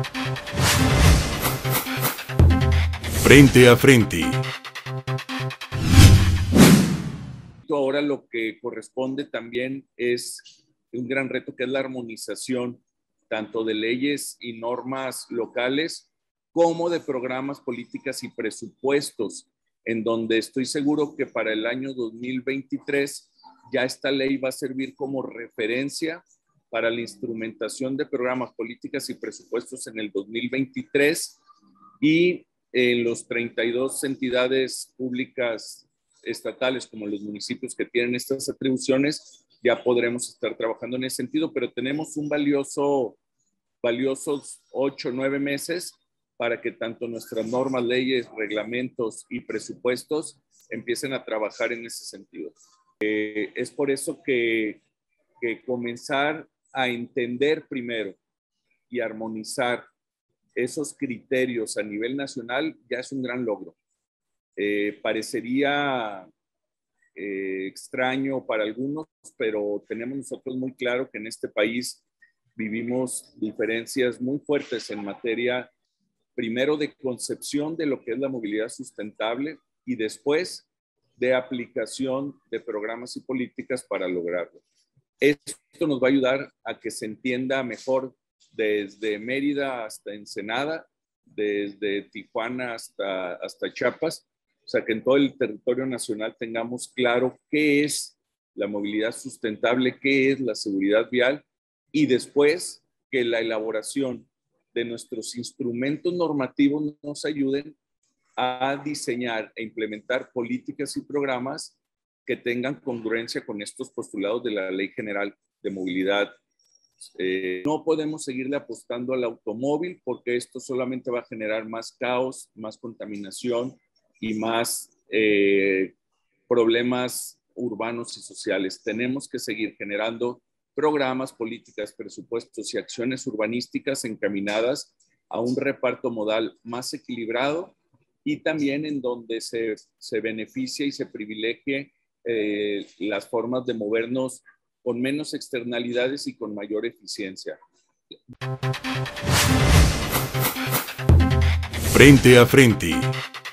Frente a frente. Ahora lo que corresponde también es un gran reto, que es la armonización tanto de leyes y normas locales como de programas, políticas y presupuestos, en donde estoy seguro que para el año 2023 ya esta ley va a servir como referencia para la instrumentación de programas, políticas y presupuestos en el 2023, y en los 32 entidades públicas estatales como los municipios que tienen estas atribuciones, ya podremos estar trabajando en ese sentido, pero tenemos un valiosos 8 o 9 meses para que tanto nuestras normas, leyes, reglamentos y presupuestos empiecen a trabajar en ese sentido. Es por eso que comenzar a entender primero y armonizar esos criterios a nivel nacional ya es un gran logro. Parecería extraño para algunos, pero tenemos nosotros muy claro que en este país vivimos diferencias muy fuertes en materia, primero de concepción de lo que es la movilidad sustentable y después de aplicación de programas y políticas para lograrlo. Esto nos va a ayudar a que se entienda mejor desde Mérida hasta Ensenada, desde Tijuana hasta Chiapas, o sea, que en todo el territorio nacional tengamos claro qué es la movilidad sustentable, qué es la seguridad vial, y después que la elaboración de nuestros instrumentos normativos nos ayuden a diseñar e implementar políticas y programas que tengan congruencia con estos postulados de la Ley General de Movilidad. No podemos seguirle apostando al automóvil porque esto solamente va a generar más caos, más contaminación y más problemas urbanos y sociales. Tenemos que seguir generando programas, políticas, presupuestos y acciones urbanísticas encaminadas a un reparto modal más equilibrado y también en donde se beneficie y se privilegie las formas de movernos con menos externalidades y con mayor eficiencia. Frente a frente.